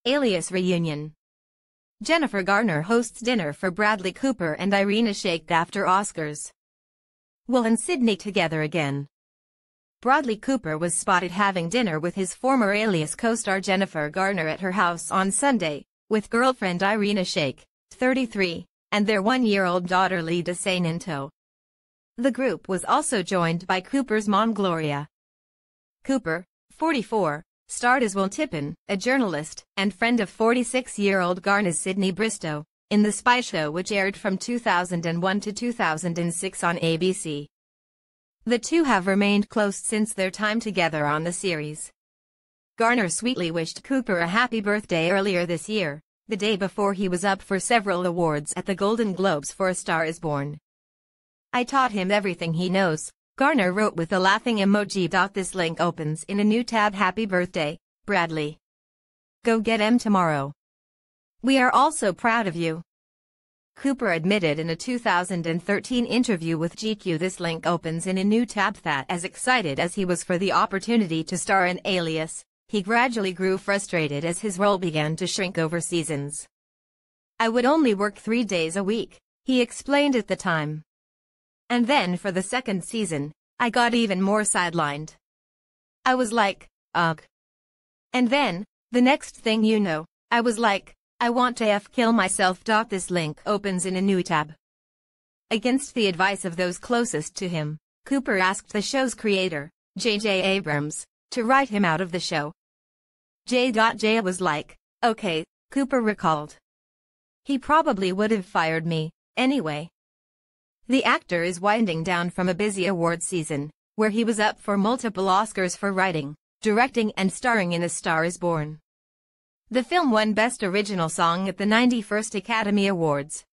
Alias reunion. Jennifer Garner hosts dinner for Bradley Cooper and Irina Shayk after Oscars. Will and Sydney together again. Bradley Cooper was spotted having dinner with his former Alias co-star Jennifer Garner at her house on Sunday, with girlfriend Irina Shayk, 33, and their one-year-old daughter Lida Sane in tow. The group was also joined by Cooper's mom Gloria. Cooper, 44, starred as Will Tippin, a journalist and friend of 46-year-old Garner's Sydney Bristow, in The Spy Show, which aired from 2001 to 2006 on ABC. The two have remained close since their time together on the series. Garner sweetly wished Cooper a happy birthday earlier this year, the day before he was up for several awards at the Golden Globes for A Star Is Born. "I taught him everything he knows," Garner wrote with a laughing emoji. This link opens in a new tab. Happy birthday, Bradley. Go get 'em tomorrow. We are all so proud of you. Cooper admitted in a 2013 interview with GQ. This link opens in a new tab that as excited as he was for the opportunity to star in Alias, he gradually grew frustrated as his role began to shrink over seasons. "I would only work 3 days a week," he explained at the time. "And then for the second season, I got even more sidelined. I was like, ugh. And then, the next thing you know, I was like, I want to kill myself." This link opens in a new tab. Against the advice of those closest to him, Cooper asked the show's creator, J.J. Abrams, to write him out of the show. J.J. was like, "Okay," Cooper recalled. "He probably would have fired me, anyway." The actor is winding down from a busy award season, where he was up for multiple Oscars for writing, directing and starring in A Star Is Born. The film won Best Original Song at the 91st Academy Awards.